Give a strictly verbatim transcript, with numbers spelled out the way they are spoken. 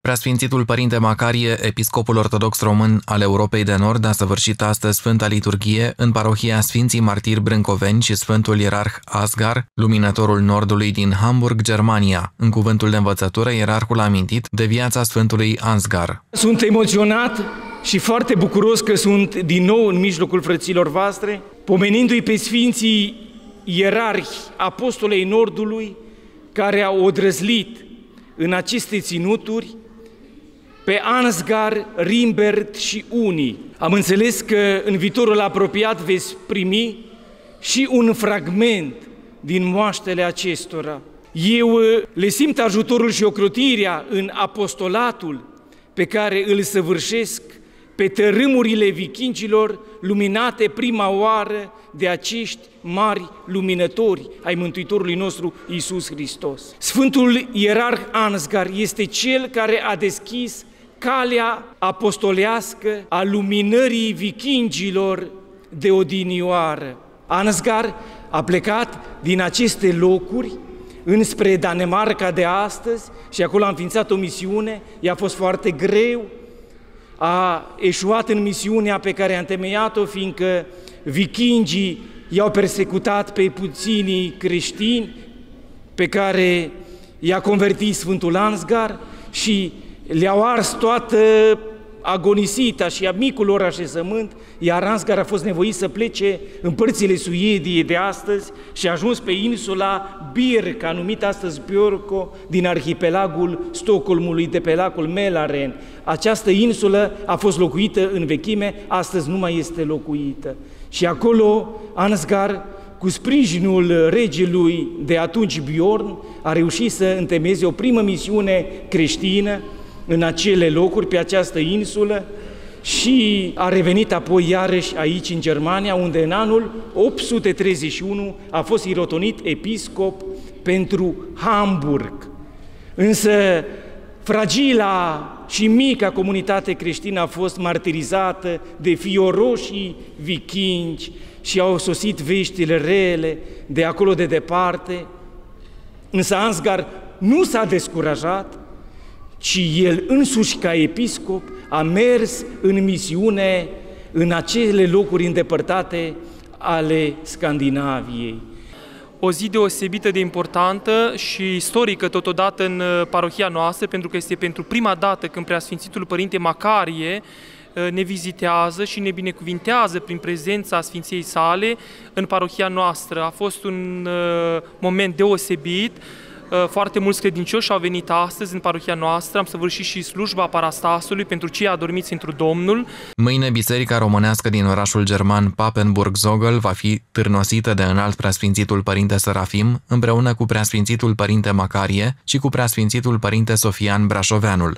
Preasfințitul Părinte Macarie, episcopul ortodox român al Europei de Nord, a săvârșit astăzi Sfânta Liturghie în parohia Sfinții Martiri Brâncoveni și Sfântul Ierarh Asgar, luminătorul Nordului din Hamburg, Germania. În cuvântul de învățătură, ierarhul a amintit de viața Sfântului Ansgar. Sunt emoționat și foarte bucuros că sunt din nou în mijlocul frăților voastre, pomenindu-i pe Sfinții Ierarhi Apostolei Nordului, care au odrăzlit în aceste ținuturi pe Ansgar, Rimbert și unii. Am înțeles că în viitorul apropiat veți primi și un fragment din moaștele acestora. Eu le simt ajutorul și ocrotirea în apostolatul pe care îl săvârșesc pe tărâmurile vikingilor luminate prima oară de acești mari luminători ai Mântuitorului nostru Iisus Hristos. Sfântul Ierarh Ansgar este cel care a deschis calea apostolească a luminării vikingilor de odinioară. Ansgar a plecat din aceste locuri înspre Danemarca de astăzi și acolo a înființat o misiune. I-a fost foarte greu, a eșuat în misiunea pe care a întemeiat-o, fiindcă vikingii i-au persecutat pe puținii creștini pe care i-a convertit Sfântul Ansgar și le-au ars toată agonisita și a micul lor așezământ, iar Ansgar a fost nevoit să plece în părțile Suediei de astăzi și a ajuns pe insula Birka, numită astăzi Björkö, din arhipelagul Stockholmului de pe lacul Mälaren. Această insulă a fost locuită în vechime, astăzi nu mai este locuită. Și acolo Ansgar, cu sprijinul regelui de atunci Bjorn, a reușit să întemeieze o primă misiune creștină în acele locuri, pe această insulă, și a revenit apoi iarăși aici în Germania, unde în anul opt sute treizeci și unu a fost irotonit episcop pentru Hamburg. Însă fragila și mica comunitate creștină a fost martirizată de fioroșii vikingi și au sosit veștile rele de acolo de departe. Însă Ansgar nu s-a descurajat, ci el însuși ca episcop a mers în misiune în acele locuri îndepărtate ale Scandinaviei. O zi deosebită de importantă și istorică totodată în parohia noastră, pentru că este pentru prima dată când Preasfințitul Părinte Macarie ne vizitează și ne binecuvintează prin prezența Sfinției sale în parohia noastră. A fost un moment deosebit. Foarte mulți credincioși au venit astăzi în parohia noastră, am săvârșit și slujba parastasului pentru cei adormiți întru Domnul. Mâine, Biserica Românească din orașul german Papenburg-Zogel va fi târnosită de înalt Preasfințitul Părinte Serafim, împreună cu Preasfințitul Părinte Macarie și cu Preasfințitul Părinte Sofian Brașoveanul.